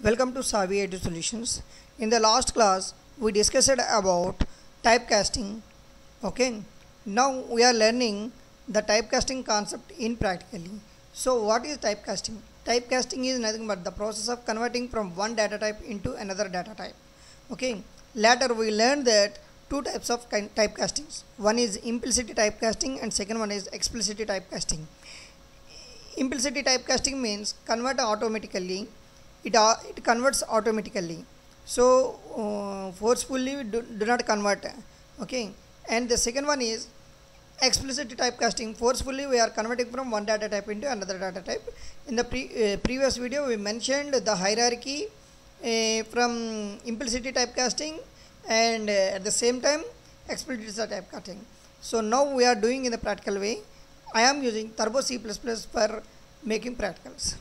Welcome to Savvy Edu Solutions. In the last class, we discussed about typecasting. Okay, now we are learning the typecasting concept in practically. So, what is typecasting? Typecasting is nothing but the process of converting from one data type into another data type. Okay, later we learned that two types of typecastings. One is implicit typecasting and second one is explicit typecasting. Implicit typecasting means convert automatically. It converts automatically. So forcefully we do not convert. Okay. And the second one is explicit typecasting. Forcefully we are converting from one data type into another data type. In the previous video we mentioned the hierarchy from implicit typecasting and at the same time explicit typecasting. So now we are doing in the practical way. I am using Turbo C++ for making practicals.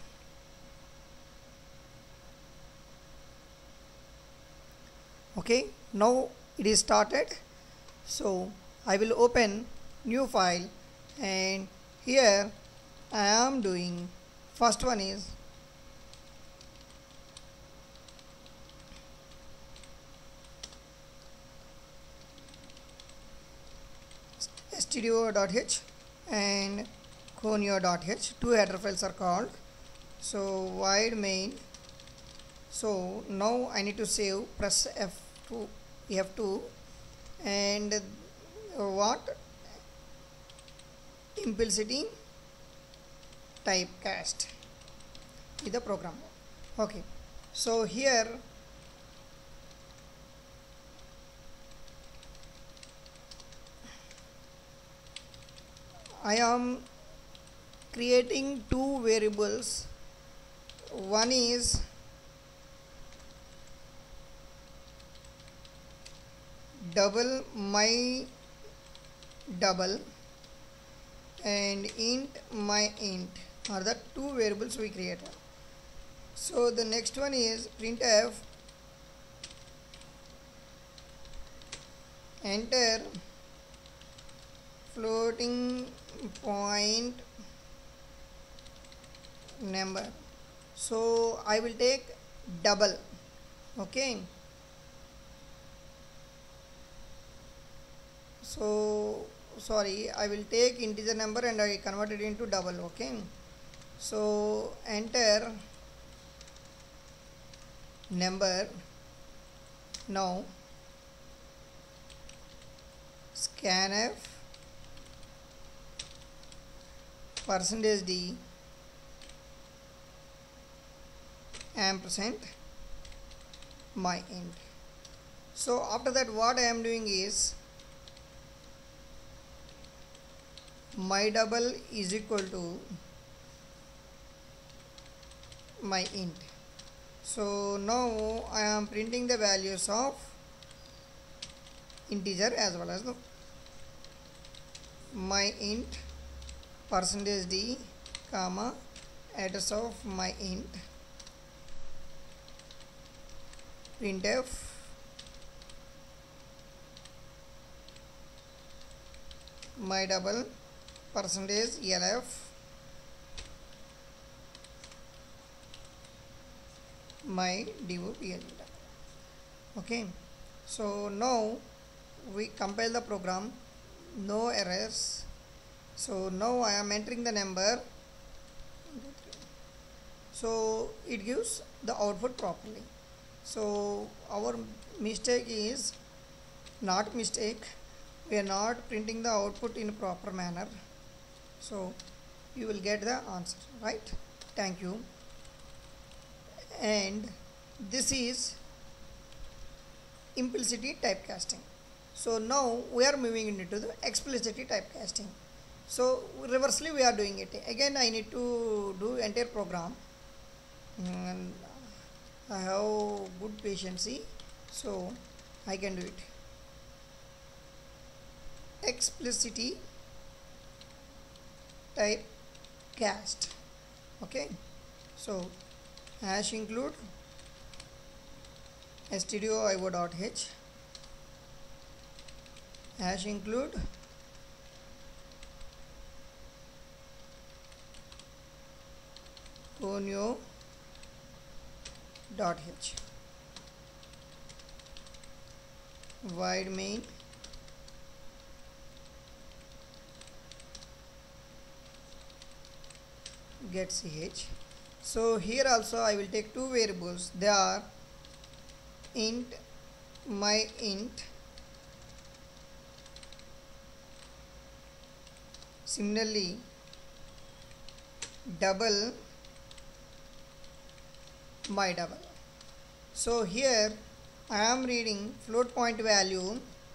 Okay, now it is started. So I will open new file and here I am doing first one is studio.h and conio.h. Two header files are called. So void main. So now I need to save, press F2 and what implicity typecast is the program. Okay, so here I am creating two variables. One is double my double and int my int are the two variables we created. So the next one is printf enter floating point number. So I will take double. Okay, so sorry, I will take integer number and I convert it into double. Okay, so enter number. Now scanf %d ampersand my int. So after that what I am doing is my double is equal to my int. So now I am printing the values of integer as well as the my int %d comma address of my int printf my double %lf my div pl. Okay, so now we compile the program, no errors. So now I am entering the number, so it gives the output properly. So our mistake is not mistake, we are not printing the output in a proper manner. So you will get the answer, right? Thank you. And this is implicit typecasting. So now we are moving into the explicit typecasting. So reversely we are doing it. Again I need to do entire program and I have good patience, so I can do it. Explicit typecast. Okay, so hash include stdio.io.h hash include conio dot h void main get ch. So here also I will take two variables. They are int my int, similarly double my double. So here I am reading float point value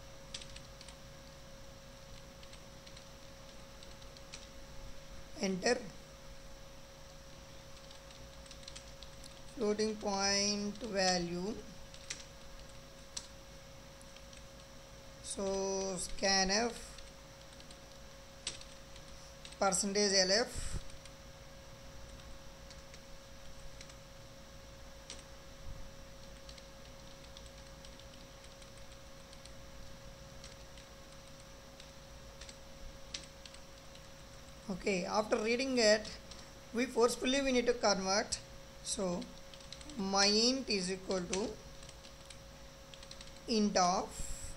enter floating point value. So scanf percentage %lf okay. After reading it, we forcefully need to convert. So my int is equal to int of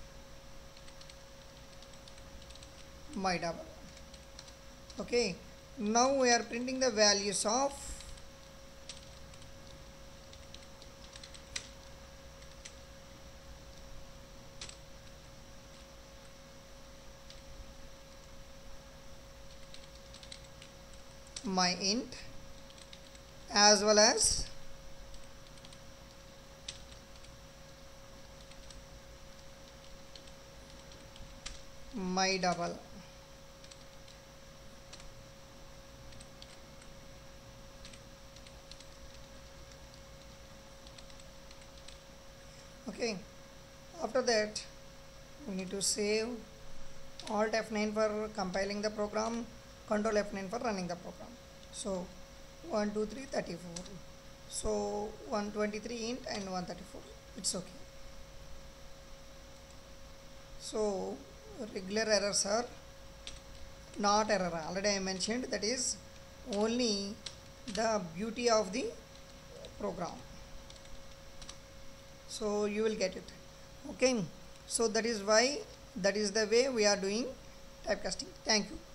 my double. Okay, now we are printing the values of my int as well as my double. Okay, after that we need to save. Alt F9 for compiling the program, Control F9 for running the program. So 1 2 3 34, so 123 int and 134, it's okay. So regular errors are not error. Already I mentioned, that is only the beauty of the program. So you will get it. Okay, so that is why, that is the way we are doing typecasting. Thank you.